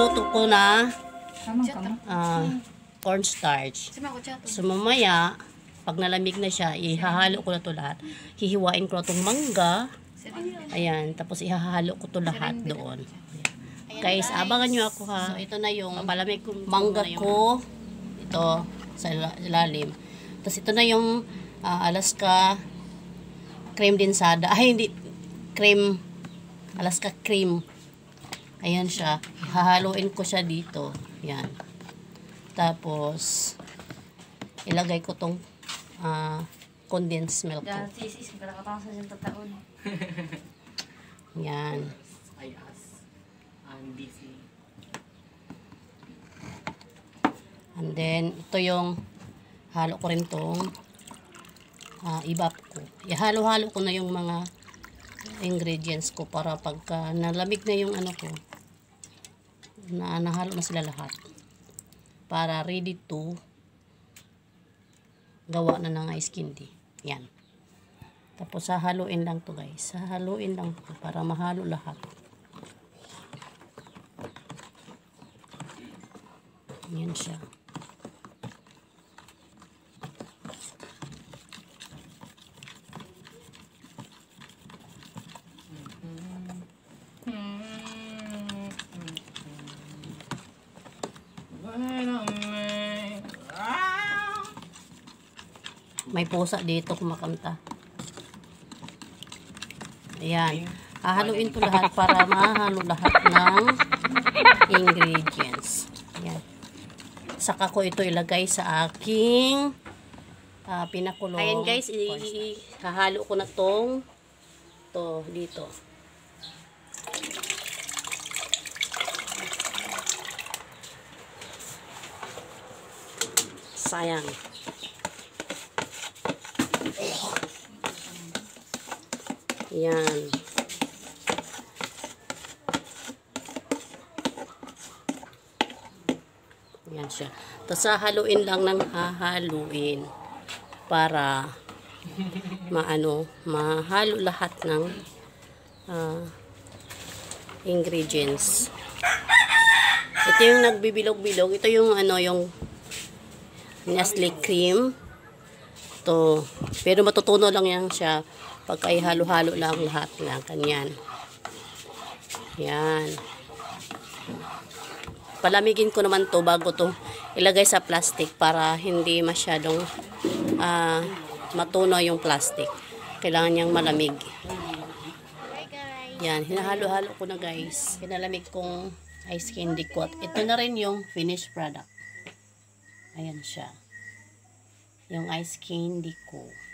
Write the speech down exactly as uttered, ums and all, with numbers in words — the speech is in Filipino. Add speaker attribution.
Speaker 1: niluluto ko na uh, cornstarch. So mamaya, pag nalamig na siya, ihahalo ko na to lahat. Hihiwain ko na tong mangga. Ayan, tapos ihahalo ko to lahat doon. Guys, abangan nyo ako ha. So ito na yung malamig mangga ko. Ito, sa ilalim. Tapos ito na yung uh, Alaska cream densada. Ay, hindi. Cream. Alaska cream. Ayan siya. Hahaluin ko siya dito. Ayan. Tapos, ilagay ko tong uh, condensed milk ko. Ayan. And then, ito yung halo ko rin tong uh, ibap ko. Ihalo-halo ko na yung mga ingredients ko para pagka nalamig na yung ano ko, na nahalo na sila lahat. Para ready to gawa na ng ice candy. Yan. Tapos hahaluin lang to guys. Hahaluin lang to para mahalo lahat. Yan siya. May pusa dito kumakanta. Ayan. Hahaluin ko lahat para mahalo lahat ng ingredients. Ayan. Saka ko ito ilagay sa aking uh, pinakulong. Ayan guys, ihahalo ko na tong to dito. Sayang. Yan. Yan siya. Tapos hahaluin lang ng hahaluin para maano, mahalo lahat ng uh, ingredients. Ito yung nagbibilog-bilog. Ito yung ano, yung Nestle cream. Ito. Pero matutuno lang yan siya pagka ihalo-halo lang lahat lang. Kanyan. Yan. Palamigin ko naman to bago to ilagay sa plastic para hindi masyadong uh, matunaw yung plastic. Kailangan niyang malamig. Yan. Hinahalo-halo ko na guys. Pinalamig kong ice candy ko. At ito na rin yung finished product. Ayan siya. Yung ice candy ko.